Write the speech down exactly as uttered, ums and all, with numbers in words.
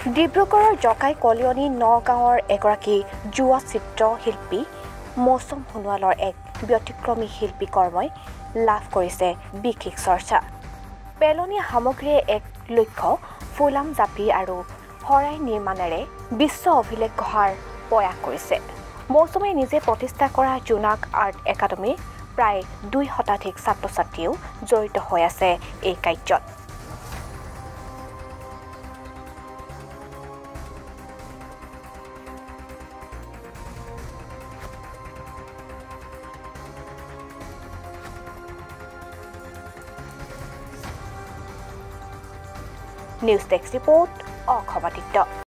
ডিব্ৰুগড়ৰ জকাই কলিয়নী নগাঁৱৰ এগৰাকী যুৱ চিত্ৰশিল্পী মৌচম সোণোৱালৰ এক ব্যতিক্ৰমী শিল্পী কৰ্মই লাভ কৰিছে বিশেষ চৰ্চা। পেলনীয়া সামগ্ৰীয়ে এক লক্ষ্য ফুলাম জাপি আৰু শৰাই নিৰ্মাণেৰে বিশ্ব অভিলেখ গঢ়াৰ প্ৰয়াস কৰিছে। মৌচমে নিজে প্ৰতিষ্ঠা কৰা জোনাক আৰ্ট একাডেমীৰ প্ৰায় দুই শতাধিক ছাত্ৰ ছাত্ৰীও জড়িত হৈ আছে এই কাৰ্যত। News desk report Asom Aditya.